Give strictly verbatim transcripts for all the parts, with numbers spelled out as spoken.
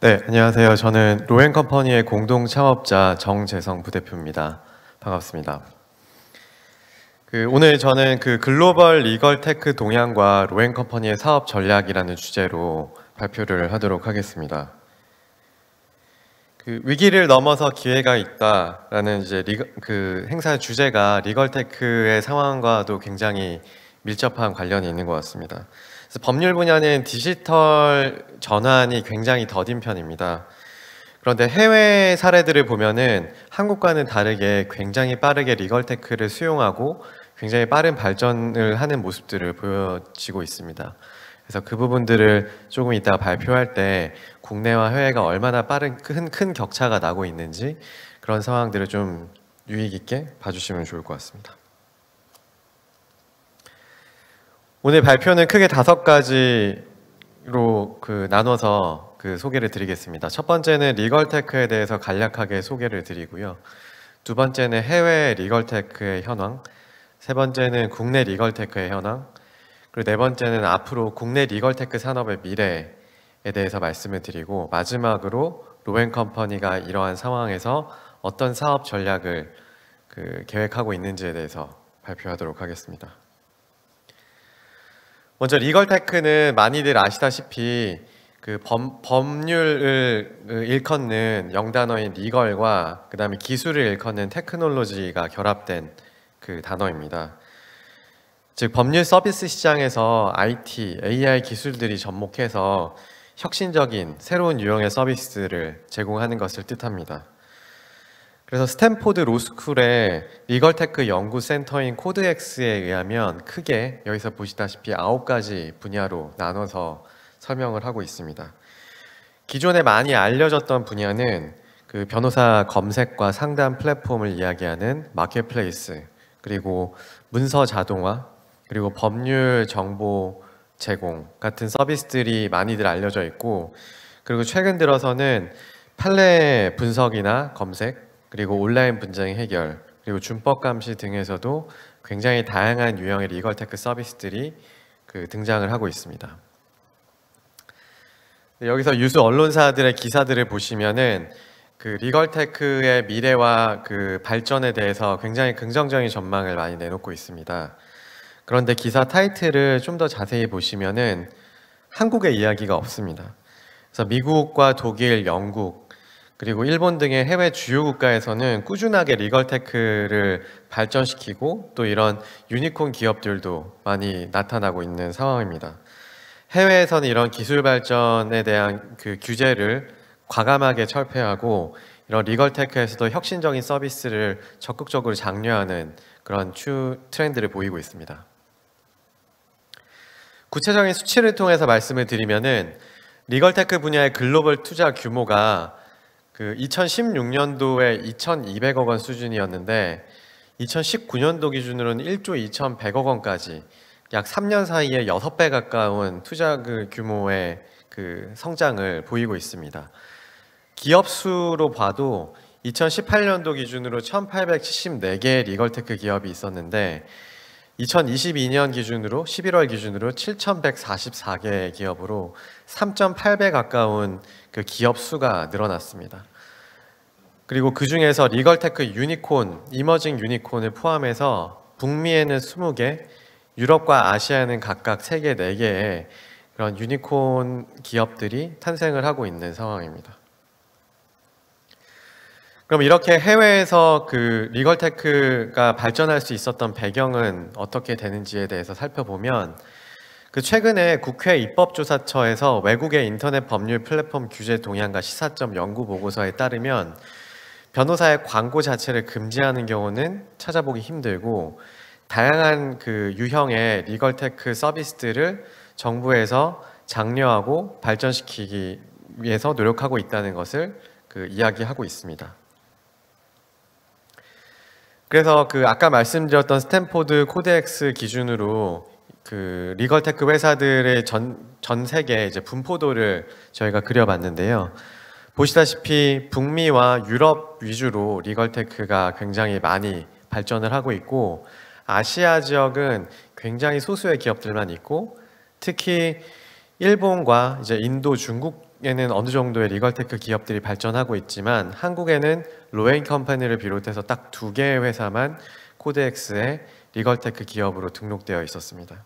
네, 안녕하세요. 저는 로엔컴퍼니의 공동 창업자 정재성 부대표입니다. 반갑습니다. 그 오늘 저는 그 글로벌 리걸 테크 동향과 로엔컴퍼니의 사업 전략이라는 주제로 발표를 하도록 하겠습니다. 그 위기를 넘어서 기회가 있다라는 이제 리거, 그 행사 주제가 리걸 테크의 상황과도 굉장히 밀접한 관련이 있는 것 같습니다. 그래서 법률 분야는 디지털 전환이 굉장히 더딘 편입니다. 그런데 해외 사례들을 보면은 한국과는 다르게 굉장히 빠르게 리걸테크를 수용하고 굉장히 빠른 발전을 하는 모습들을 보여지고 있습니다. 그래서 그 부분들을 조금 이따 발표할 때 국내와 해외가 얼마나 빠른 큰, 큰 격차가 나고 있는지 그런 상황들을 좀 유익 있게 봐주시면 좋을 것 같습니다. 오늘 발표는 크게 다섯 가지로 그 나눠서 그 소개를 드리겠습니다. 첫 번째는 리걸테크에 대해서 간략하게 소개를 드리고요. 두 번째는 해외 리걸테크의 현황, 세 번째는 국내 리걸테크의 현황, 그리고 네 번째는 앞으로 국내 리걸테크 산업의 미래에 대해서 말씀을 드리고, 마지막으로 로엔컴퍼니가 이러한 상황에서 어떤 사업 전략을 그 계획하고 있는지에 대해서 발표하도록 하겠습니다. 먼저 리걸테크는 많이들 아시다시피 그 범, 법률을 일컫는 영단어인 리걸과 그 다음에 기술을 일컫는 테크놀로지가 결합된 그 단어입니다. 즉 법률 서비스 시장에서 아이티, 에이아이 기술들이 접목해서 혁신적인 새로운 유형의 서비스를 제공하는 것을 뜻합니다. 그래서 스탠포드 로스쿨의 리걸테크 연구센터인 코드엑스에 의하면 크게 여기서 보시다시피 아홉 가지 분야로 나눠서 설명을 하고 있습니다. 기존에 많이 알려졌던 분야는 그 변호사 검색과 상담 플랫폼을 이야기하는 마켓플레이스, 그리고 문서 자동화, 그리고 법률 정보 제공 같은 서비스들이 많이들 알려져 있고, 그리고 최근 들어서는 판례 분석이나 검색, 그리고 온라인 분쟁 해결, 그리고 준법 감시 등에서도 굉장히 다양한 유형의 리걸테크 서비스들이 그 등장을 하고 있습니다. 여기서 유수 언론사들의 기사들을 보시면은 그 리걸테크의 미래와 그 발전에 대해서 굉장히 긍정적인 전망을 많이 내놓고 있습니다. 그런데 기사 타이틀을 좀 더 자세히 보시면은 한국의 이야기가 없습니다. 그래서 미국과 독일, 영국, 그리고 일본 등의 해외 주요 국가에서는 꾸준하게 리걸테크를 발전시키고 또 이런 유니콘 기업들도 많이 나타나고 있는 상황입니다. 해외에서는 이런 기술 발전에 대한 그 규제를 과감하게 철폐하고 이런 리걸테크에서도 혁신적인 서비스를 적극적으로 장려하는 그런 추 트렌드를 보이고 있습니다. 구체적인 수치를 통해서 말씀을 드리면은 리걸테크 분야의 글로벌 투자 규모가 그 이천십육 년도에 이천이백억 원 수준이었는데 이천십구 년도 기준으로는 일조 이천백억 원까지 약 삼 년 사이에 여섯 배 가까운 투자 그 규모의 그 성장을 보이고 있습니다. 기업 수로 봐도 이천십팔 년도 기준으로 천팔백칠십사 개의 리걸테크 기업이 있었는데 이천이십이 년 기준으로 십일월 기준으로 칠천백사십사 개의 기업으로 삼 점 팔 배 가까운 그 기업 수가 늘어났습니다. 그리고 그 중에서 리걸테크 유니콘, 이머징 유니콘을 포함해서 북미에는 스무 개, 유럽과 아시아에는 각각 세 개, 네 개의 그런 유니콘 기업들이 탄생을 하고 있는 상황입니다. 그럼 이렇게 해외에서 그 리걸테크가 발전할 수 있었던 배경은 어떻게 되는지에 대해서 살펴보면 그 최근에 국회 입법조사처에서 외국의 인터넷 법률 플랫폼 규제 동향과 시사점 연구 보고서에 따르면 변호사의 광고 자체를 금지하는 경우는 찾아보기 힘들고 다양한 그 유형의 리걸테크 서비스들을 정부에서 장려하고 발전시키기 위해서 노력하고 있다는 것을 그 이야기하고 있습니다. 그래서 그 아까 말씀드렸던 스탠포드 코드엑스 기준으로 그 리걸테크 회사들의 전, 전 세계 이제 분포도를 저희가 그려봤는데요. 보시다시피 북미와 유럽 위주로 리걸테크가 굉장히 많이 발전을 하고 있고 아시아 지역은 굉장히 소수의 기업들만 있고 특히 일본과 이제 인도, 중국 미국에는 어느 정도의 리걸테크 기업들이 발전하고 있지만 한국에는 로엔 컴퍼니를 비롯해서 딱 두 개의 회사만 코드엑스의 리걸테크 기업으로 등록되어 있었습니다.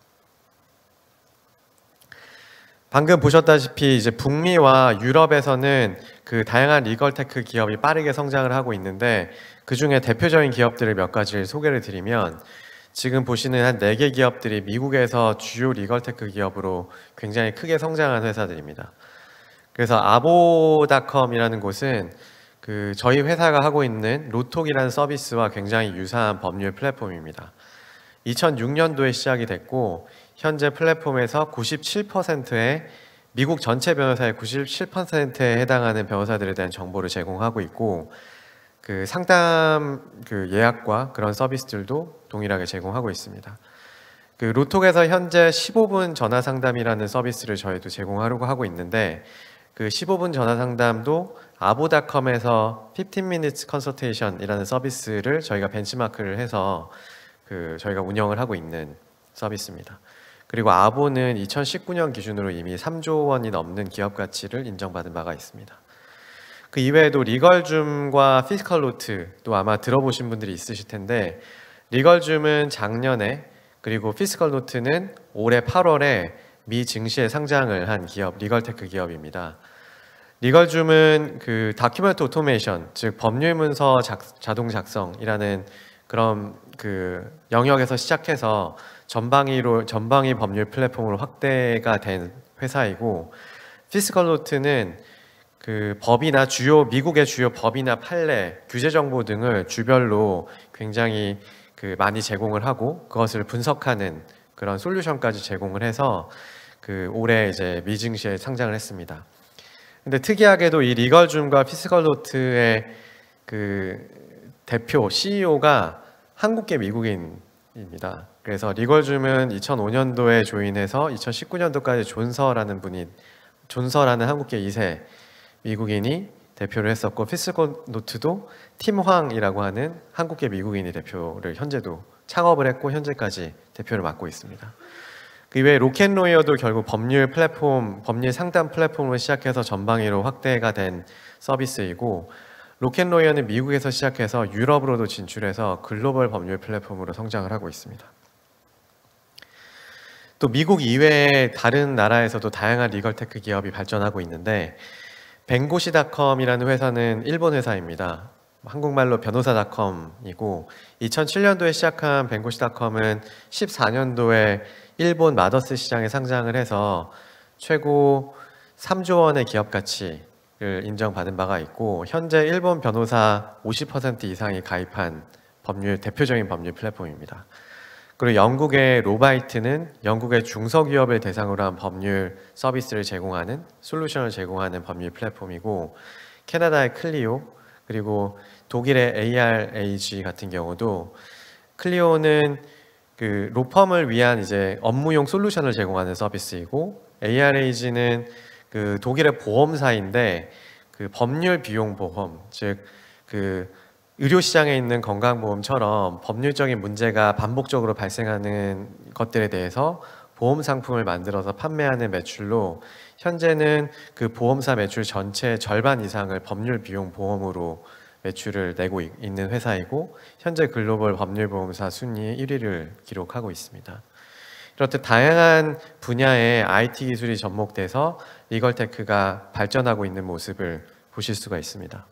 방금 보셨다시피 이제 북미와 유럽에서는 그 다양한 리걸테크 기업이 빠르게 성장을 하고 있는데 그 중에 대표적인 기업들을 몇 가지를 소개를 드리면 지금 보시는 한 네 개 기업들이 미국에서 주요 리걸테크 기업으로 굉장히 크게 성장한 회사들입니다. 그래서 아보닷컴이라는 곳은 그 저희 회사가 하고 있는 로톡이라는 서비스와 굉장히 유사한 법률 플랫폼입니다. 이천육 년도에 시작이 됐고 현재 플랫폼에서 구십칠 퍼센트의 미국 전체 변호사의 구십칠 퍼센트에 해당하는 변호사들에 대한 정보를 제공하고 있고 그 상담 그 예약과 그런 서비스들도 동일하게 제공하고 있습니다. 그 로톡에서 현재 십오 분 전화 상담이라는 서비스를 저희도 제공하려고 하고 있는데 그 십오 분 전화 상담도 아보닷컴에서 십오 minutes consultation이라는 서비스를 저희가 벤치마크를 해서 그 저희가 운영을 하고 있는 서비스입니다. 그리고 아보는 이천십구 년 기준으로 이미 삼조 원이 넘는 기업 가치를 인정받은 바가 있습니다. 그 이외에도 리걸줌과 피스컬노트도 아마 들어보신 분들이 있으실 텐데 리걸줌은 작년에 그리고 피스컬노트는 올해 팔월에 미 증시에 상장을 한 기업, 리걸테크 기업입니다. 리걸줌은 그 다큐멘트 오토메이션, 즉 법률 문서 작, 자동 작성이라는 그런 그 영역에서 시작해서 전방위로 전방위 법률 플랫폼으로 확대가 된 회사이고 피스컬노트는 그 법이나 주요 미국의 주요 법이나 판례, 규제 정보 등을 주별로 굉장히 그 많이 제공을 하고 그것을 분석하는 그런 솔루션까지 제공을 해서 그 올해 이제 미 증시에 상장을 했습니다. 근데 특이하게도 이 리걸줌과 피스컬노트의 그 대표 씨이오가 한국계 미국인입니다. 그래서 리걸줌은 이천오 년도에 조인해서 이천십구 년도까지 존서라는 분이 존서라는 한국계 이 세 미국인이 대표를 했었고 피스컬노트도 팀 황이라고 하는 한국계 미국인이 대표를 현재도 창업을 했고 현재까지 대표를 맡고 있습니다. 그 이외에 로켓로이어도 결국 법률 플랫폼, 법률 상담 플랫폼으로 시작해서 전방위로 확대가 된 서비스이고 로켓로이어는 미국에서 시작해서 유럽으로도 진출해서 글로벌 법률 플랫폼으로 성장을 하고 있습니다. 또 미국 이외의 다른 나라에서도 다양한 리걸테크 기업이 발전하고 있는데 弁護士닷컴이라는 회사는 일본 회사입니다. 한국말로 변호사닷컴이고 이천칠 년도에 시작한 弁護士닷컴은 십사 년도에 일본 마더스 시장에 상장을 해서 최고 삼조 원의 기업 가치를 인정받은 바가 있고 현재 일본 변호사 오십 퍼센트 이상이 가입한 법률 대표적인 법률 플랫폼입니다. 그리고 영국의 로바이트는 영국의 중소기업을 대상으로 한 법률 서비스를 제공하는 솔루션을 제공하는 법률 플랫폼이고 캐나다의 클리오 그리고 독일의 에이알에이지 같은 경우도 클리오는 그 로펌을 위한 이제 업무용 솔루션을 제공하는 서비스이고 에이알에이지는 그 독일의 보험사인데 그 법률 비용 보험 즉 그 의료 시장에 있는 건강보험처럼 법률적인 문제가 반복적으로 발생하는 것들에 대해서 보험 상품을 만들어서 판매하는 매출로 현재는 그 보험사 매출 전체의 절반 이상을 법률 비용 보험으로 매출을 내고 있는 회사이고 현재 글로벌 법률보험사 순위 일 위를 기록하고 있습니다. 이렇듯 다양한 분야의 아이티 기술이 접목돼서 리걸테크가 발전하고 있는 모습을 보실 수가 있습니다.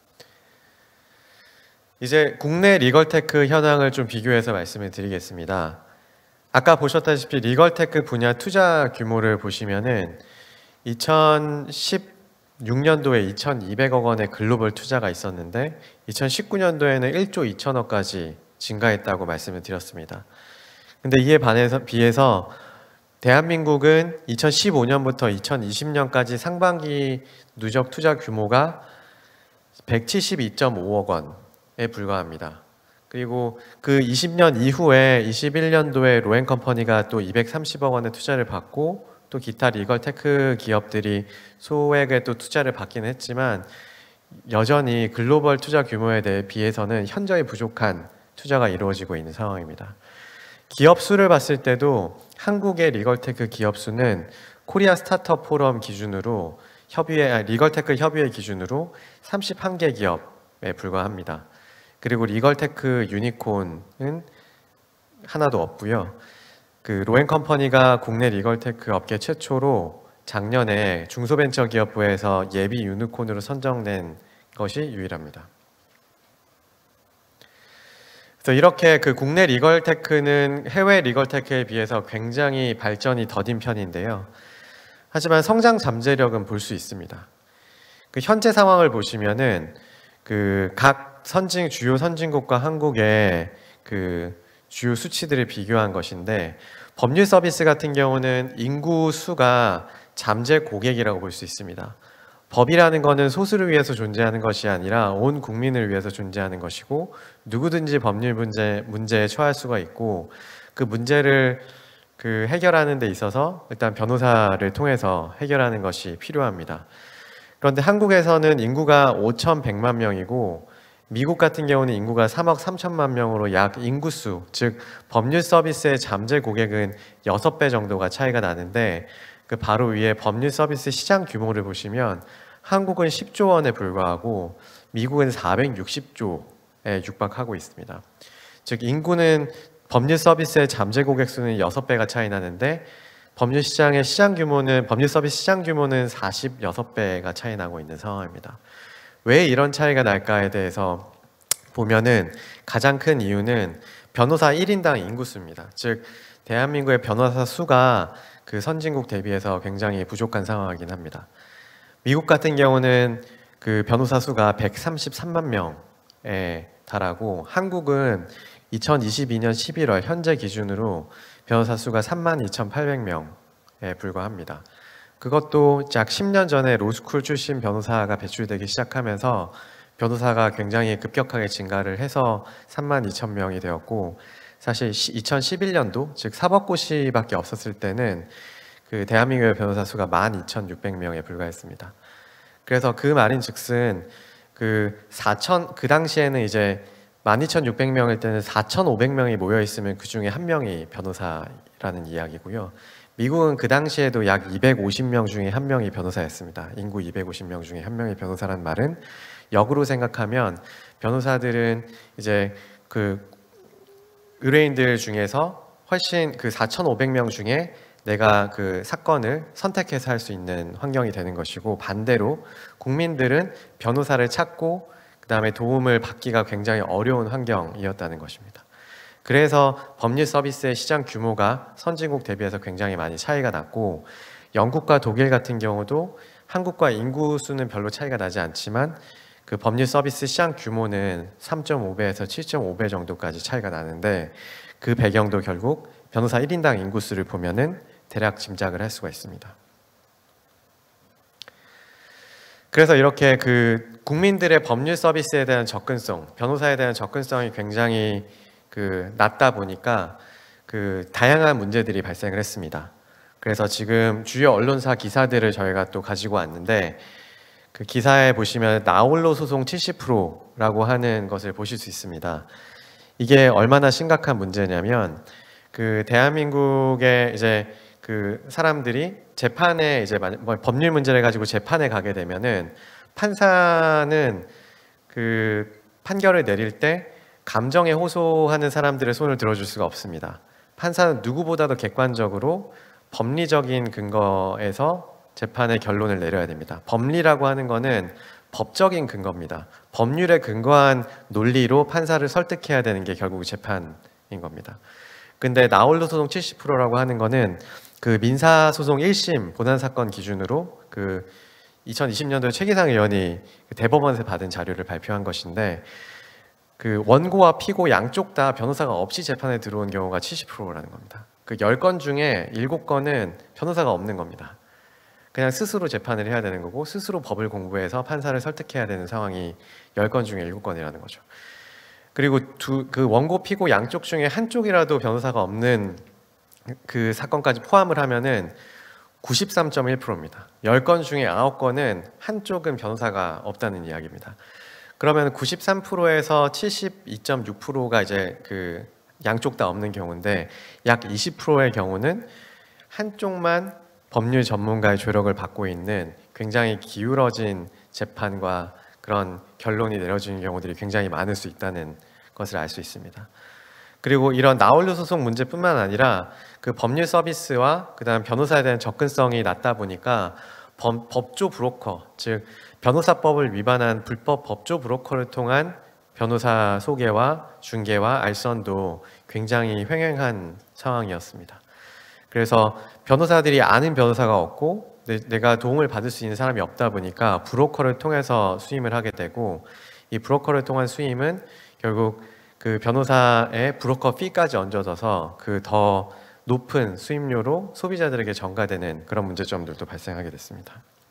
이제 국내 리걸테크 현황을 좀 비교해서 말씀을 드리겠습니다. 아까 보셨다시피 리걸테크 분야 투자 규모를 보시면은 이천십육 년도에 이천이백억 원의 글로벌 투자가 있었는데 이천십구 년도에는 일조 이천억까지 증가했다고 말씀을 드렸습니다. 근데 이에 반해서 비해서 대한민국은 이천십오 년부터 이천이십 년까지 상반기 누적 투자 규모가 백칠십이 점 오억 원에 불과합니다. 그리고 그 이십 년 이후에 이십일 년도에 로엔컴퍼니가 또 이백삼십억 원의 투자를 받고 또 기타 리걸테크 기업들이 소액의 또 투자를 받기는 했지만 여전히 글로벌 투자 규모에 대해 비해서는 현저히 부족한 투자가 이루어지고 있는 상황입니다. 기업 수를 봤을 때도 한국의 리걸테크 기업 수는 코리아 스타트업 포럼 기준으로 협의회, 아, 리걸테크 협의회 기준으로 삼십일 개 기업에 불과합니다. 그리고 리걸테크 유니콘은 하나도 없고요. 그 로엔컴퍼니가 국내 리걸테크 업계 최초로 작년에 중소벤처기업부에서 예비 유니콘으로 선정된 것이 유일합니다. 그래서 이렇게 그 국내 리걸테크는 해외 리걸테크에 비해서 굉장히 발전이 더딘 편인데요. 하지만 성장 잠재력은 볼 수 있습니다. 그 현재 상황을 보시면은 그 각 선진 주요 선진국과 한국의 그 주요 수치들을 비교한 것인데, 법률 서비스 같은 경우는 인구 수가 잠재 고객이라고 볼 수 있습니다. 법이라는 것은 소수를 위해서 존재하는 것이 아니라 온 국민을 위해서 존재하는 것이고, 누구든지 법률 문제, 문제에 처할 수가 있고, 그 문제를 그 해결하는 데 있어서 일단 변호사를 통해서 해결하는 것이 필요합니다. 그런데 한국에서는 인구가 오천백만 명이고 미국 같은 경우는 인구가 삼억 삼천만 명으로 약 인구수, 즉 법률 서비스의 잠재 고객은 여섯 배 정도가 차이가 나는데, 그 바로 위에 법률 서비스 시장 규모를 보시면 한국은 십조 원에 불과하고 미국은 사백육십조에 육박하고 있습니다. 즉 인구는 법률 서비스의 잠재 고객 수는 여섯 배가 차이 나는데, 법률 시장의 시장 규모는 법률 서비스 시장 규모는 사십육 배가 차이 나고 있는 상황입니다. 왜 이런 차이가 날까에 대해서 보면은 가장 큰 이유는 변호사 일 인당 인구수입니다. 즉 대한민국의 변호사 수가 그 선진국 대비해서 굉장히 부족한 상황이긴 합니다. 미국 같은 경우는 그 변호사 수가 백삼십삼만 명에 달하고, 한국은 이천이십이 년 십일월 현재 기준으로 변호사 수가 삼만 이천팔백 명에 불과합니다. 그것도 약 십 년 전에 로스쿨 출신 변호사가 배출되기 시작하면서 변호사가 굉장히 급격하게 증가를 해서 삼만 이천 명이 되었고, 사실 이천십일 년도 즉 사법고시밖에 없었을 때는 그 대한민국의 변호사 수가 만 이천육백 명에 불과했습니다. 그래서 그 말인즉슨 그 사천 그 당시에는 이제 만 이천육백 명일 때는 사천오백 명이 모여 있으면 그 중에 한 명이 변호사라는 이야기고요. 미국은 그 당시에도 약 이백오십 명 중에 한 명이 변호사였습니다. 인구 이백오십 명 중에 한 명이 변호사란 말은, 역으로 생각하면 변호사들은 이제 그 의뢰인들 중에서 훨씬 그 사천오백 명 중에 내가 그 사건을 선택해서 할 수 있는 환경이 되는 것이고, 반대로 국민들은 변호사를 찾고 그 다음에 도움을 받기가 굉장히 어려운 환경이었다는 것입니다. 그래서 법률 서비스의 시장 규모가 선진국 대비해서 굉장히 많이 차이가 났고, 영국과 독일 같은 경우도 한국과 인구 수는 별로 차이가 나지 않지만 그 법률 서비스 시장 규모는 삼 점 오 배에서 칠 점 오 배 정도까지 차이가 나는데, 그 배경도 결국 변호사 일 인당 인구수를 보면은 대략 짐작을 할 수가 있습니다. 그래서 이렇게 그 국민들의 법률 서비스에 대한 접근성, 변호사에 대한 접근성이 굉장히 그 낮다 보니까 그 다양한 문제들이 발생을 했습니다. 그래서 지금 주요 언론사 기사들을 저희가 또 가지고 왔는데, 그 기사에 보시면 나홀로 소송 칠십 퍼센트라고 하는 것을 보실 수 있습니다. 이게 얼마나 심각한 문제냐면, 그 대한민국의 이제 그 사람들이 재판에 이제 뭐 법률 문제를 가지고 재판에 가게 되면은 판사는 그 판결을 내릴 때 감정에 호소하는 사람들의 손을 들어줄 수가 없습니다. 판사는 누구보다도 객관적으로 법리적인 근거에서 재판의 결론을 내려야 됩니다. 법리라고 하는 거는 법적인 근거입니다. 법률에 근거한 논리로 판사를 설득해야 되는 게 결국 재판인 겁니다. 근데 나홀로 소송 칠십 퍼센트라고 하는 거는 그 민사소송 일 심 본안사건 기준으로 그 이천이십 년도에 최기상 의원이 대법원에서 받은 자료를 발표한 것인데, 그 원고와 피고 양쪽 다 변호사가 없이 재판에 들어온 경우가 칠십 퍼센트라는 겁니다. 그 열 건 중에 일곱 건은 변호사가 없는 겁니다. 그냥 스스로 재판을 해야 되는 거고, 스스로 법을 공부해서 판사를 설득해야 되는 상황이 열 건 중에 일곱 건이라는 거죠. 그리고 두, 그 원고 피고 양쪽 중에 한쪽이라도 변호사가 없는 그 사건까지 포함을 하면은 구십삼 점 일 퍼센트입니다. 열 건 중에 아홉 건은 한쪽은 변호사가 없다는 이야기입니다. 그러면 구십삼 퍼센트에서 칠십이 점 육 퍼센트가 이제 그 양쪽 다 없는 경우인데, 약 이십 퍼센트의 경우는 한쪽만 법률 전문가의 조력을 받고 있는 굉장히 기울어진 재판과 그런 결론이 내려지는 경우들이 굉장히 많을 수 있다는 것을 알 수 있습니다. 그리고 이런 나홀로 소송 문제뿐만 아니라 그 법률 서비스와 그다음 변호사에 대한 접근성이 낮다 보니까 법, 법조 브로커, 즉 변호사법을 위반한 불법 법조 브로커를 통한 변호사 소개와 중개와 알선도 굉장히 횡행한 상황이었습니다. 그래서 변호사들이 아는 변호사가 없고 내, 내가 도움을 받을 수 있는 사람이 없다 보니까 브로커를 통해서 수임을 하게 되고, 이 브로커를 통한 수임은 결국 그 변호사의 브로커 피까지 얹어져서 그 더 높은 수임료로 소비자들에게 전가되는 그런 문제점들도 발생하게 됐습니다.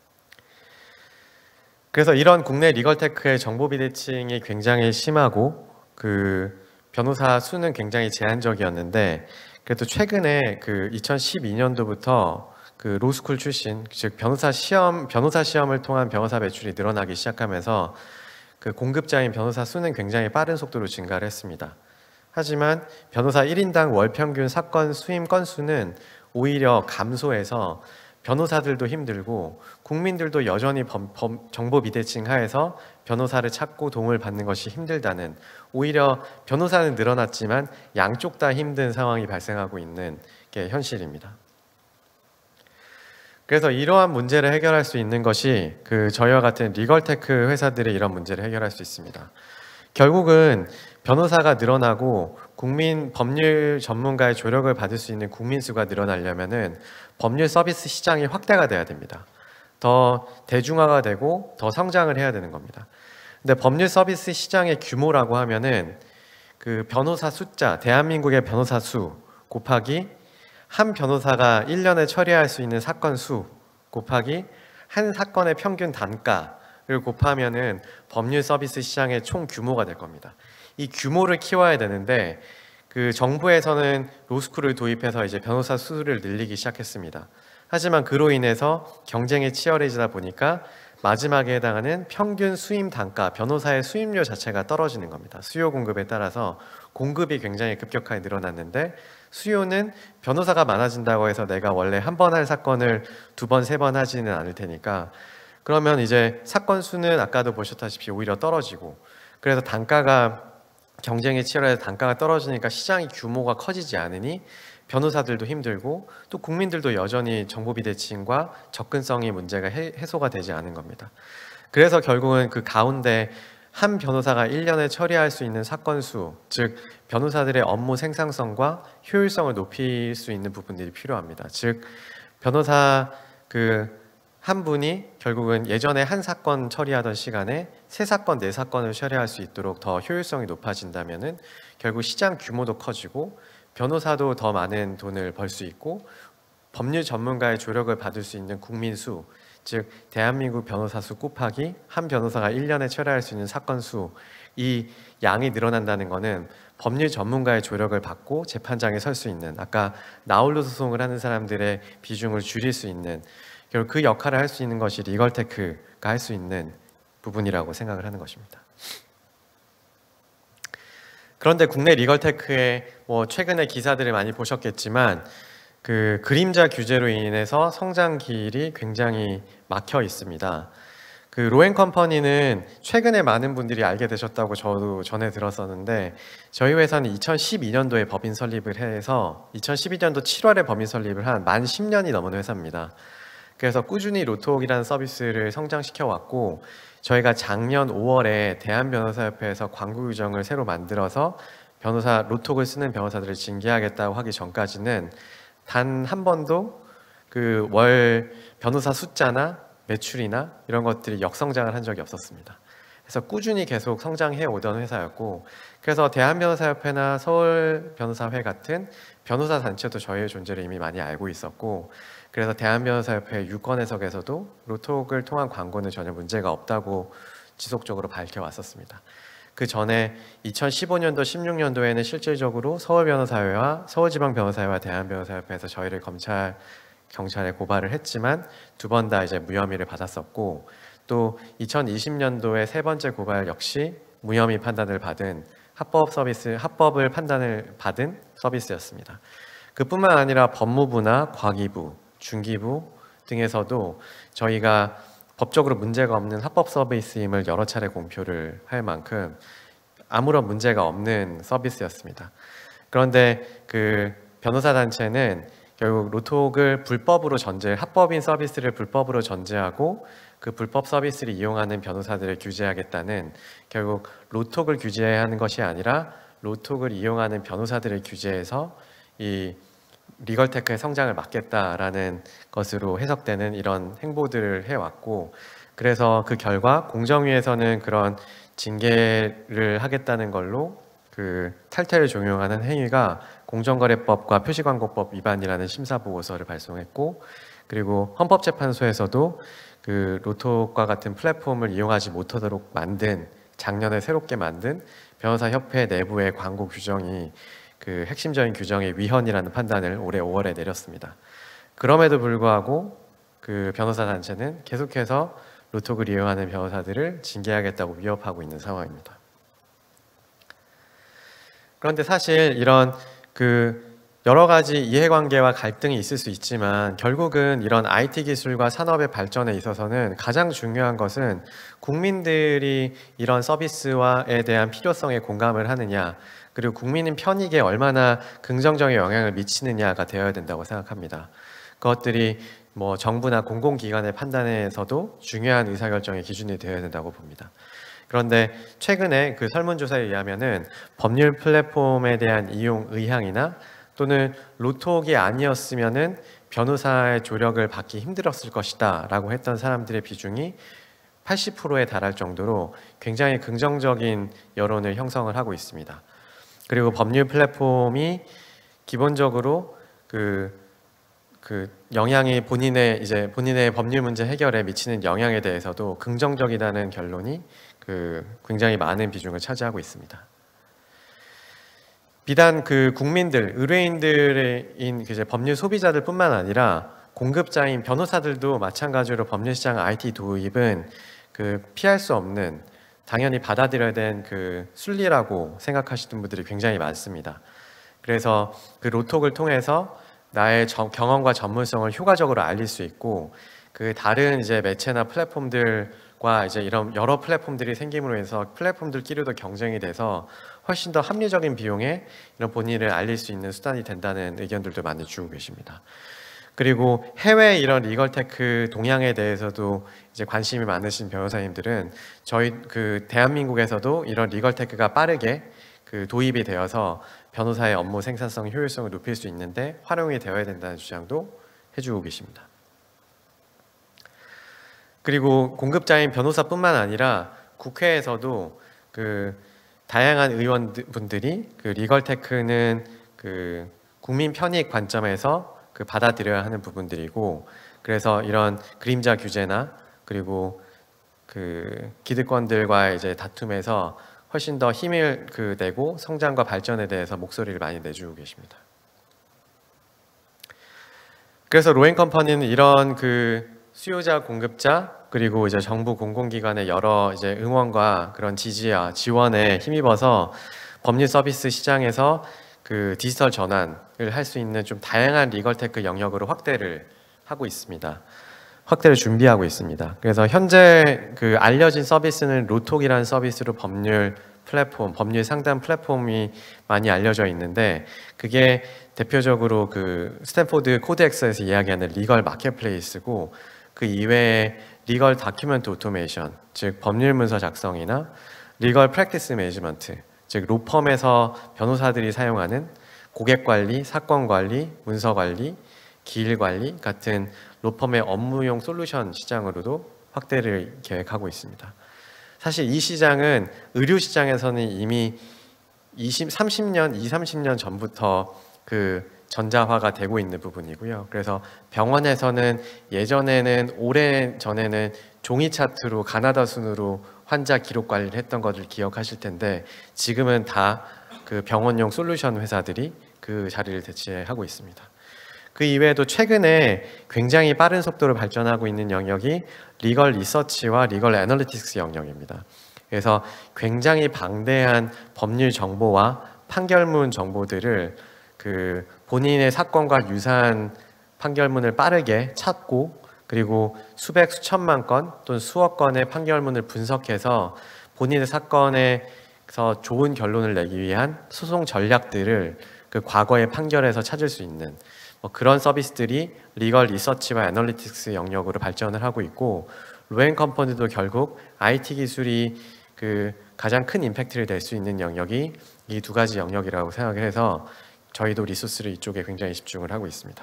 그래서 이런 국내 리걸테크의 정보 비대칭이 굉장히 심하고 그 변호사 수는 굉장히 제한적이었는데, 그래도 최근에 그 이천십이 년도부터 그 로스쿨 출신, 즉 변호사 시험 변호사 시험을 통한 변호사 매출이 늘어나기 시작하면서 그 공급자인 변호사 수는 굉장히 빠른 속도로 증가를 했습니다. 하지만 변호사 일 인당 월 평균 사건 수임 건수는 오히려 감소해서 변호사들도 힘들고 국민들도 여전히 범, 범, 정보 비대칭 하에서 변호사를 찾고 도움을 받는 것이 힘들다는, 오히려 변호사는 늘어났지만 양쪽 다 힘든 상황이 발생하고 있는 게 현실입니다. 그래서 이러한 문제를 해결할 수 있는 것이 그 저희와 같은 리걸테크 회사들의 이런 문제를 해결할 수 있습니다. 결국은 변호사가 늘어나고 국민 법률 전문가의 조력을 받을 수 있는 국민 수가 늘어나려면은 법률 서비스 시장이 확대가 돼야 됩니다. 더 대중화가 되고 더 성장을 해야 되는 겁니다. 근데 법률 서비스 시장의 규모라고 하면은 그 변호사 숫자, 대한민국의 변호사 수 곱하기 한 변호사가 일 년에 처리할 수 있는 사건 수 곱하기 한 사건의 평균 단가를 곱하면은 법률 서비스 시장의 총 규모가 될 겁니다. 이 규모를 키워야 되는데 그 정부에서는 로스쿨을 도입해서 이제 변호사 수를 늘리기 시작했습니다. 하지만 그로 인해서 경쟁이 치열해지다 보니까 마지막에 해당하는 평균 수임 단가, 변호사의 수임료 자체가 떨어지는 겁니다. 수요 공급에 따라서 공급이 굉장히 급격하게 늘어났는데 수요는 변호사가 많아진다고 해서 내가 원래 한 번 할 사건을 두 번, 세 번 하지는 않을 테니까, 그러면 이제 사건 수는 아까도 보셨다시피 오히려 떨어지고, 그래서 단가가 경쟁이 치열해서 단가가 떨어지니까 시장의 규모가 커지지 않으니 변호사들도 힘들고 또 국민들도 여전히 정보 비대칭과 접근성이 문제가 해, 해소가 되지 않은 겁니다. 그래서 결국은 그 가운데 한 변호사가 일 년에 처리할 수 있는 사건 수, 즉 변호사들의 업무 생산성과 효율성을 높일 수 있는 부분들이 필요합니다. 즉 변호사 그 한 분이 결국은 예전에 한 사건 처리하던 시간에 세 사건, 네 사건을 처리할 수 있도록 더 효율성이 높아진다면은 결국 시장 규모도 커지고 변호사도 더 많은 돈을 벌 수 있고 법률 전문가의 조력을 받을 수 있는 국민 수, 즉 대한민국 변호사 수 곱하기 한 변호사가 일 년에 처리할 수 있는 사건 수, 이 양이 늘어난다는 것은 법률 전문가의 조력을 받고 재판장에 설 수 있는, 아까 나홀로 소송을 하는 사람들의 비중을 줄일 수 있는, 결국 그 역할을 할 수 있는 것이 리걸테크가 할 수 있는 부분이라고 생각을 하는 것입니다. 그런데 국내 리걸테크의 뭐 최근에 기사들을 많이 보셨겠지만 그 그림자 규제로 인해서 성장 길이 굉장히 막혀 있습니다. 그 로엔컴퍼니는 최근에 많은 분들이 알게 되셨다고 저도 전에 들었었는데, 저희 회사는 이천십이 년도에 법인 설립을 해서 이천십이 년도 칠월에 법인 설립을 한 만 십 년이 넘은 회사입니다. 그래서 꾸준히 로톡이라는 서비스를 성장시켜 왔고, 저희가 작년 오월에 대한변호사협회에서 광고 규정을 새로 만들어서 변호사 로톡을 쓰는 변호사들을 징계하겠다고 하기 전까지는 단 한 번도 그 월 변호사 숫자나 매출이나 이런 것들이 역성장을 한 적이 없었습니다. 그래서 꾸준히 계속 성장해 오던 회사였고, 그래서 대한변호사협회나 서울변호사회 같은 변호사 단체도 저희의 존재를 이미 많이 알고 있었고, 그래서 대한변호사협회 유권 해석에서도 로톡을 통한 광고는 전혀 문제가 없다고 지속적으로 밝혀왔었습니다. 그 전에 이천십오 년도, 십육 년도에는 실질적으로 서울변호사회와 서울지방변호사회와 대한변호사협회에서 저희를 검찰, 경찰에 고발을 했지만 두 번 다 이제 무혐의를 받았었고, 또 이천이십 년도에 세 번째 고발 역시 무혐의 판단을 받은 합법 서비스, 합법을 판단을 받은 서비스였습니다. 그뿐만 아니라 법무부나 과기부, 중기부 등에서도 저희가 법적으로 문제가 없는 합법 서비스임을 여러 차례 공표를 할 만큼 아무런 문제가 없는 서비스였습니다. 그런데 그 변호사 단체는 결국 로톡을 불법으로 전제, 합법인 서비스를 불법으로 전제하고 그 불법 서비스를 이용하는 변호사들을 규제하겠다는, 결국 로톡을 규제하는 것이 아니라 로톡을 이용하는 변호사들을 규제해서 이 리걸테크의 성장을 막겠다라는 것으로 해석되는 이런 행보들을 해왔고, 그래서 그 결과 공정위에서는 그런 징계를 하겠다는 걸로 그 탈퇴를 종용하는 행위가 공정거래법과 표시광고법 위반이라는 심사보고서를 발송했고, 그리고 헌법재판소에서도 그 로톡과 같은 플랫폼을 이용하지 못하도록 만든, 작년에 새롭게 만든 변호사협회 내부의 광고 규정이 그 핵심적인 규정의 위헌이라는 판단을 올해 오월에 내렸습니다. 그럼에도 불구하고 그 변호사 단체는 계속해서 로톡을 이용하는 변호사들을 징계하겠다고 위협하고 있는 상황입니다. 그런데 사실 이런 그 여러 가지 이해관계와 갈등이 있을 수 있지만, 결국은 이런 아이티 기술과 산업의 발전에 있어서는 가장 중요한 것은 국민들이 이런 서비스와에 대한 필요성에 공감을 하느냐, 그리고 국민의 편익에 얼마나 긍정적인 영향을 미치느냐가 되어야 된다고 생각합니다. 그것들이 뭐 정부나 공공기관의 판단에서도 중요한 의사결정의 기준이 되어야 된다고 봅니다. 그런데 최근에 그 설문조사에 의하면은 법률 플랫폼에 대한 이용 의향이나 또는 로톡이 아니었으면은 변호사의 조력을 받기 힘들었을 것이다 라고 했던 사람들의 비중이 팔십 퍼센트에 달할 정도로 굉장히 긍정적인 여론을 형성을 하고 있습니다. 그리고 법률 플랫폼이 기본적으로 그, 그 영향이 본인의 이제 본인의 법률 문제 해결에 미치는 영향에 대해서도 긍정적이라는 결론이 그 굉장히 많은 비중을 차지하고 있습니다. 비단 그 국민들, 의뢰인들인 이제 법률 소비자들뿐만 아니라 공급자인 변호사들도 마찬가지로 법률 시장 아이티 도입은 그 피할 수 없는, 당연히 받아들여야 된 그 순리라고 생각하시는 분들이 굉장히 많습니다. 그래서 그 로톡을 통해서 나의 저, 경험과 전문성을 효과적으로 알릴 수 있고, 그 다른 이제 매체나 플랫폼들과 이제 이런 여러 플랫폼들이 생김으로 해서 플랫폼들끼리도 경쟁이 돼서 훨씬 더 합리적인 비용에 이런 본인을 알릴 수 있는 수단이 된다는 의견들도 많이 주고 계십니다. 그리고 해외 이런 리걸테크 동향에 대해서도 이제 관심이 많으신 변호사님들은 저희 그 대한민국에서도 이런 리걸테크가 빠르게 그 도입이 되어서 변호사의 업무 생산성, 효율성을 높일 수 있는데 활용이 되어야 된다는 주장도 해주고 계십니다. 그리고 공급자인 변호사뿐만 아니라 국회에서도 그 다양한 의원분들이 그 리걸테크는 그 국민 편익 관점에서 그 받아들여야 하는 부분들이고, 그래서 이런 그림자 규제나 그리고 그 기득권들과 이제 다툼에서 훨씬 더 힘을 그 내고 성장과 발전에 대해서 목소리를 많이 내주고 계십니다. 그래서 로엔컴퍼니는 이런 그 수요자, 공급자 그리고 이제 정부 공공기관의 여러 이제 응원과 그런 지지와 지원에 힘입어서 법률 서비스 시장에서 그 디지털 전환을 할 수 있는 좀 다양한 리걸테크 영역으로 확대를 하고 있습니다. 확대를 준비하고 있습니다. 그래서 현재 그 알려진 서비스는 로톡이라는 서비스로 법률 플랫폼, 법률 상담 플랫폼이 많이 알려져 있는데, 그게 대표적으로 그 스탠포드 코드엑스에서 이야기하는 리걸 마켓플레이스고, 그 이외에 리걸 다큐멘트 오토메이션, 즉 법률 문서 작성이나 리걸 프랙티스 매니지먼트, 즉 로펌에서 변호사들이 사용하는 고객 관리, 사건 관리, 문서 관리, 기일 관리 같은 로펌의 업무용 솔루션 시장으로도 확대를 계획하고 있습니다. 사실 이 시장은 의료 시장에서는 이미 이십, 삼십 년, 이십, 삼십 년 전부터 그 전자화가 되고 있는 부분이고요. 그래서 병원에서는 예전에는 오래 전에는 종이 차트로 가나다 순으로 환자 기록 관리를 했던 것을 기억하실 텐데, 지금은 다 그 병원용 솔루션 회사들이 그 자리를 대체하고 있습니다. 그 이외에도 최근에 굉장히 빠른 속도로 발전하고 있는 영역이 리걸 리서치와 리걸 애널리틱스 영역입니다. 그래서 굉장히 방대한 법률 정보와 판결문 정보들을 그 본인의 사건과 유사한 판결문을 빠르게 찾고 그리고 수백 수천만 건 또는 수억 건의 판결문을 분석해서 본인의 사건에서 좋은 결론을 내기 위한 소송 전략들을 그 과거의 판결에서 찾을 수 있는 뭐 그런 서비스들이 리걸 리서치와 애널리틱스 영역으로 발전을 하고 있고, 로앤컴퍼니도 결국 아이티 기술이 그 가장 큰 임팩트를 낼 수 있는 영역이 이 두 가지 영역이라고 생각을 해서 저희도 리소스를 이쪽에 굉장히 집중을 하고 있습니다.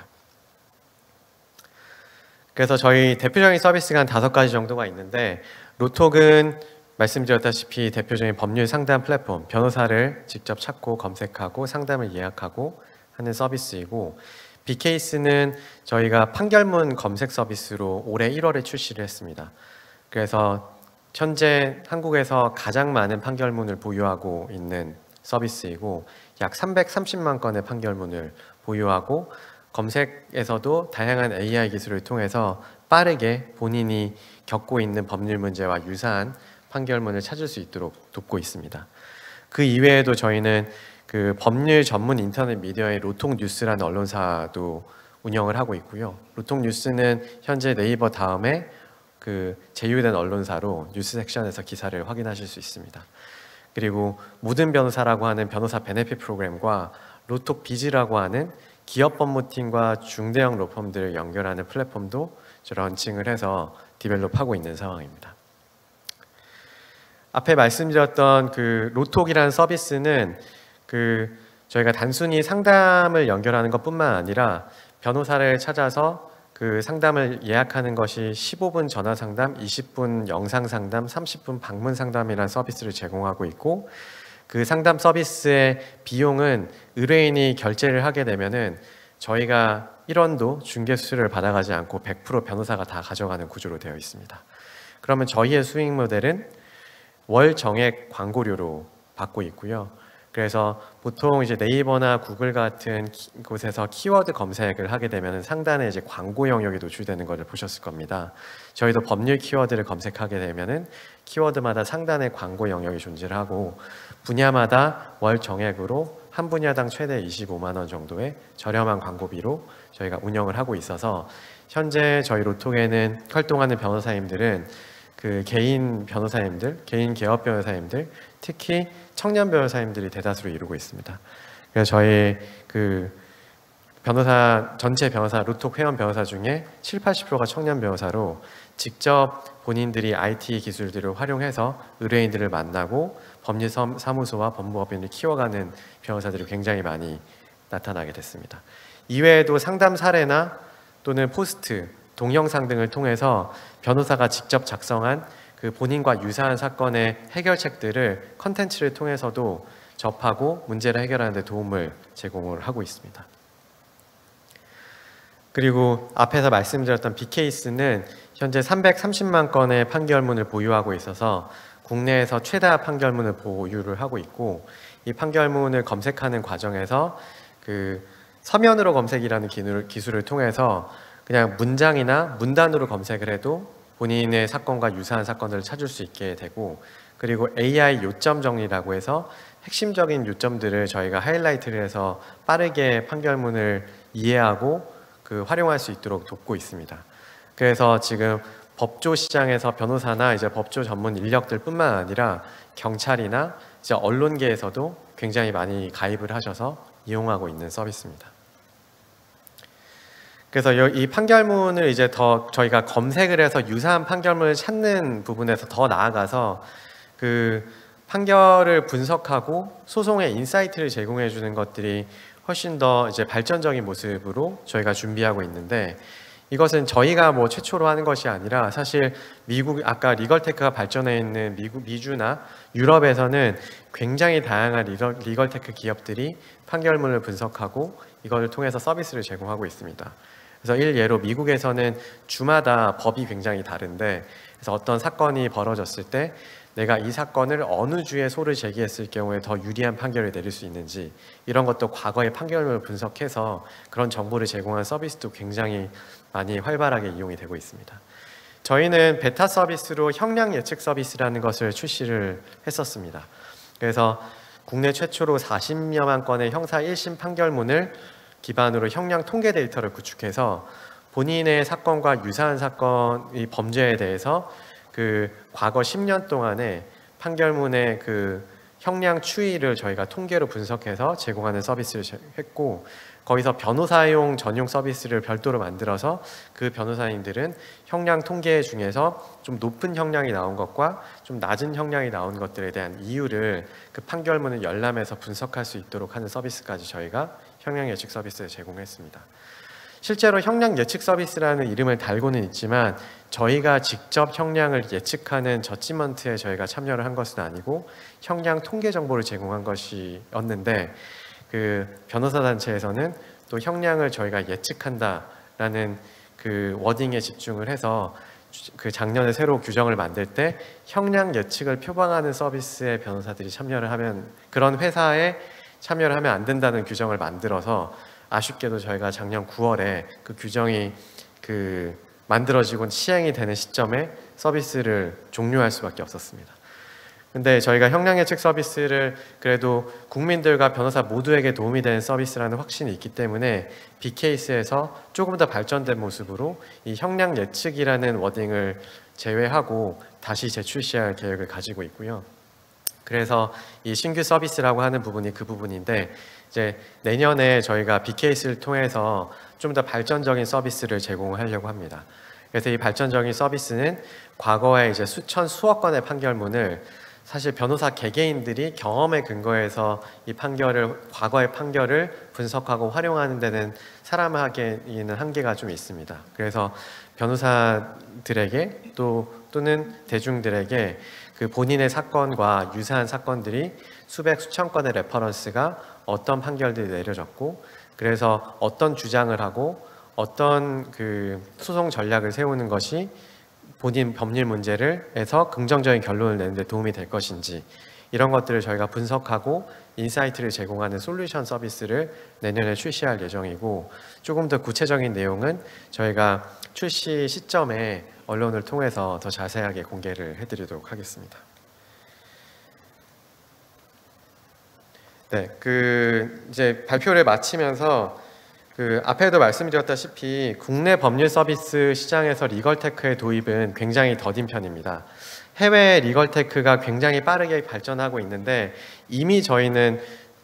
그래서 저희 대표적인 서비스가 한 다섯 가지 정도가 있는데, 로톡은 말씀드렸다시피 대표적인 법률 상담 플랫폼, 변호사를 직접 찾고 검색하고 상담을 예약하고 하는 서비스이고, 빅케이스는 저희가 판결문 검색 서비스로 올해 일월에 출시를 했습니다. 그래서 현재 한국에서 가장 많은 판결문을 보유하고 있는 서비스이고, 약 삼백삼십만 건의 판결문을 보유하고 검색에서도 다양한 에이아이 기술을 통해서 빠르게 본인이 겪고 있는 법률 문제와 유사한 판결문을 찾을 수 있도록 돕고 있습니다. 그 이외에도 저희는 그 법률 전문 인터넷 미디어의 로톡 뉴스라는 언론사도 운영을 하고 있고요. 로톡 뉴스는 현재 네이버 다음에 그 제휴된 언론사로 뉴스 섹션에서 기사를 확인하실 수 있습니다. 그리고 모든 변호사라고 하는 변호사 베네핏 프로그램과 로톡 비즈라고 하는 기업 법무팀과 중대형 로펌들을 연결하는 플랫폼도 런칭을 해서 디벨롭하고 있는 상황입니다. 앞에 말씀드렸던 그 로톡이라는 서비스는 그 저희가 단순히 상담을 연결하는 것뿐만 아니라 변호사를 찾아서 그 상담을 예약하는 것이 십오 분 전화 상담, 이십 분 영상 상담, 삼십 분 방문 상담이라는 서비스를 제공하고 있고, 그 상담 서비스의 비용은 의뢰인이 결제를 하게 되면은 저희가 일 원도 중개 수수료를 받아가지 않고 백 퍼센트 변호사가 다 가져가는 구조로 되어 있습니다. 그러면 저희의 수익 모델은 월 정액 광고료로 받고 있고요. 그래서 보통 이제 네이버나 구글 같은 키, 곳에서 키워드 검색을 하게 되면 상단에 이제 광고 영역이 노출되는 것을 보셨을 겁니다. 저희도 법률 키워드를 검색하게 되면은 키워드마다 상단에 광고 영역이 존재를 하고, 분야마다 월 정액으로 한 분야당 최대 이십오만 원 정도의 저렴한 광고비로 저희가 운영을 하고 있어서, 현재 저희 로톡에는 활동하는 변호사님들은 그 개인 변호사님들, 개인 개업 변호사님들, 특히 청년 변호사님들이 대다수로 이루고 있습니다. 그래서 저희 그 변호사 전체 변호사 로톡 회원 변호사 중에 칠십, 팔십 퍼센트가 청년 변호사로 직접 본인들이 아이티 기술들을 활용해서 의뢰인들을 만나고 법률사무소와 법무법인을 키워가는 변호사들이 굉장히 많이 나타나게 됐습니다. 이외에도 상담 사례나 또는 포스트, 동영상 등을 통해서 변호사가 직접 작성한 그 본인과 유사한 사건의 해결책들을 컨텐츠를 통해서도 접하고 문제를 해결하는 데 도움을 제공을 하고 있습니다. 그리고 앞에서 말씀드렸던 빅케이스는 현재 삼백삼십만 건의 판결문을 보유하고 있어서 국내에서 최다 판결문을 보유를 하고 있고, 이 판결문을 검색하는 과정에서 그 서면으로 검색이라는 기술을, 기술을 통해서 그냥 문장이나 문단으로 검색을 해도 본인의 사건과 유사한 사건들을 찾을 수 있게 되고, 그리고 에이아이 요점 정리라고 해서 핵심적인 요점들을 저희가 하이라이트를 해서 빠르게 판결문을 이해하고 그 활용할 수 있도록 돕고 있습니다. 그래서 지금 법조 시장에서 변호사나 이제 법조 전문 인력들뿐만 아니라 경찰이나 이제 언론계에서도 굉장히 많이 가입을 하셔서 이용하고 있는 서비스입니다. 그래서 이 판결문을 이제 더 저희가 검색을 해서 유사한 판결문을 찾는 부분에서 더 나아가서 그 판결을 분석하고 소송의 인사이트를 제공해 주는 것들이 훨씬 더 이제 발전적인 모습으로 저희가 준비하고 있는데, 이것은 저희가 뭐 최초로 하는 것이 아니라 사실 미국, 아까 리걸테크가 발전해 있는 미국, 미주나 유럽에서는 굉장히 다양한 리걸, 리걸테크 기업들이 판결문을 분석하고 이걸 통해서 서비스를 제공하고 있습니다. 그래서 일예로 미국에서는 주마다 법이 굉장히 다른데, 그래서 어떤 사건이 벌어졌을 때 내가 이 사건을 어느 주에 소를 제기했을 경우에 더 유리한 판결을 내릴 수 있는지, 이런 것도 과거의 판결문을 분석해서 그런 정보를 제공하는 서비스도 굉장히 많이 활발하게 이용이 되고 있습니다. 저희는 베타 서비스로 형량 예측 서비스라는 것을 출시를 했었습니다. 그래서 국내 최초로 사십여만 건의 형사 일 심 판결문을 기반으로 형량 통계 데이터를 구축해서 본인의 사건과 유사한 사건의 범죄에 대해서 그 과거 십 년 동안의 판결문의 그 형량 추이를 저희가 통계로 분석해서 제공하는 서비스를 했고, 거기서 변호사용 전용 서비스를 별도로 만들어서 그 변호사님들은 형량 통계 중에서 좀 높은 형량이 나온 것과 좀 낮은 형량이 나온 것들에 대한 이유를 그 판결문을 열람해서 분석할 수 있도록 하는 서비스까지 저희가 형량 예측 서비스를 제공했습니다. 실제로 형량 예측 서비스라는 이름을 달고는 있지만 저희가 직접 형량을 예측하는 저지먼트에 저희가 참여를 한 것은 아니고 형량 통계 정보를 제공한 것이었는데, 그 변호사 단체에서는 또 형량을 저희가 예측한다라는 그 워딩에 집중을 해서 그 작년에 새로 규정을 만들 때 형량 예측을 표방하는 서비스에 변호사들이 참여를 하면, 그런 회사에 참여를 하면 안 된다는 규정을 만들어서 아쉽게도 저희가 작년 구월에 그 규정이 그 만들어지고 시행이 되는 시점에 서비스를 종료할 수밖에 없었습니다. 근데 저희가 형량 예측 서비스를 그래도 국민들과 변호사 모두에게 도움이 되는 서비스라는 확신이 있기 때문에 빅케이스에서 조금 더 발전된 모습으로 이 형량 예측이라는 워딩을 제외하고 다시 재출시할 계획을 가지고 있고요. 그래서 이 신규 서비스라고 하는 부분이 그 부분인데, 이제 내년에 저희가 빅케이스를 통해서 좀 더 발전적인 서비스를 제공하려고 합니다. 그래서 이 발전적인 서비스는 과거에 이제 수천 수억 건의 판결문을 사실 변호사 개개인들이 경험에 근거해서 이 판결을, 과거의 판결을 분석하고 활용하는 데는 사람에게는 한계가 좀 있습니다. 그래서 변호사들에게 또 또는 대중들에게 그 본인의 사건과 유사한 사건들이 수백 수천 건의 레퍼런스가 어떤 판결들이 내려졌고, 그래서 어떤 주장을 하고 어떤 그 소송 전략을 세우는 것이 본인 법률 문제를 해서 긍정적인 결론을 내는 데 도움이 될 것인지, 이런 것들을 저희가 분석하고 인사이트를 제공하는 솔루션 서비스를 내년에 출시할 예정이고, 조금 더 구체적인 내용은 저희가 출시 시점에 언론을 통해서 더 자세하게 공개를 해드리도록 하겠습니다. 네, 그 이제 발표를 마치면서 그 앞에도 말씀드렸다시피 국내 법률 서비스 시장에서 리걸테크의 도입은 굉장히 더딘 편입니다. 해외 리걸테크가 굉장히 빠르게 발전하고 있는데 이미 저희는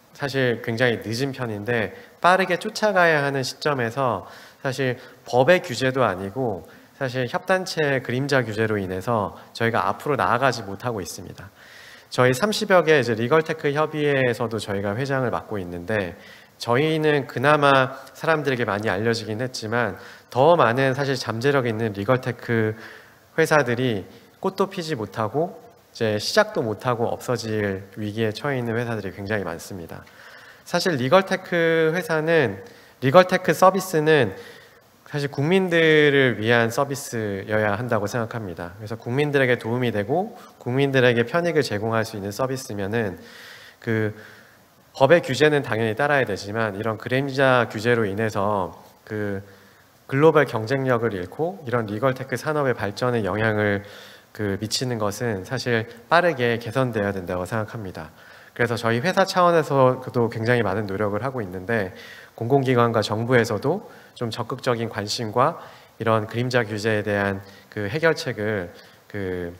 사실 굉장히 늦은 편인데 빠르게 쫓아가야 하는 시점에서 사실 법의 규제도 아니고 사실 협단체 그림자 규제로 인해서 저희가 앞으로 나아가지 못하고 있습니다. 저희 삼십여 개 이제 리걸테크 협의회에서도 저희가 회장을 맡고 있는데, 저희는 그나마 사람들에게 많이 알려지긴 했지만 더 많은 사실 잠재력 있는 리걸테크 회사들이 꽃도 피지 못하고 이제 시작도 못하고 없어질 위기에 처해 있는 회사들이 굉장히 많습니다. 사실 리걸테크 회사는, 리걸테크 서비스는 사실 국민들을 위한 서비스여야 한다고 생각합니다. 그래서 국민들에게 도움이 되고 국민들에게 편익을 제공할 수 있는 서비스면은 그 법의 규제는 당연히 따라야 되지만 이런 그림자 규제로 인해서 그 글로벌 경쟁력을 잃고 이런 리걸테크 산업의 발전에 영향을 그 미치는 것은 사실 빠르게 개선되어야 된다고 생각합니다. 그래서 저희 회사 차원에서도 굉장히 많은 노력을 하고 있는데, 공공기관과 정부에서도 좀 적극적인 관심과 이런 그림자 규제에 대한 그 해결책을 그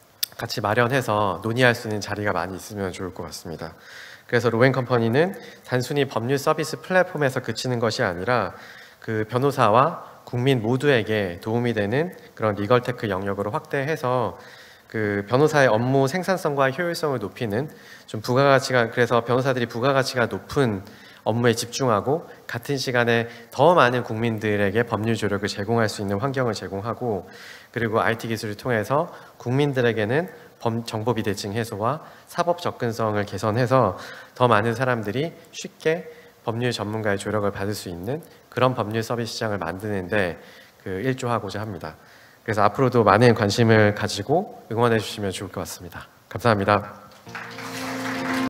같이 마련해서 논의할 수 있는 자리가 많이 있으면 좋을 것 같습니다. 그래서 로엔컴퍼니는 단순히 법률 서비스 플랫폼에서 그치는 것이 아니라 그 변호사와 국민 모두에게 도움이 되는 그런 리걸테크 영역으로 확대해서 그 변호사의 업무 생산성과 효율성을 높이는 좀 부가가치가, 그래서 변호사들이 부가가치가 높은 업무에 집중하고 같은 시간에 더 많은 국민들에게 법률 조력을 제공할 수 있는 환경을 제공하고, 그리고 아이티 기술을 통해서 국민들에게는 정보 비대칭 해소와 사법 접근성을 개선해서 더 많은 사람들이 쉽게 법률 전문가의 조력을 받을 수 있는 그런 법률 서비스 시장을 만드는데 그 일조하고자 합니다. 그래서 앞으로도 많은 관심을 가지고 응원해 주시면 좋을 것 같습니다. 감사합니다.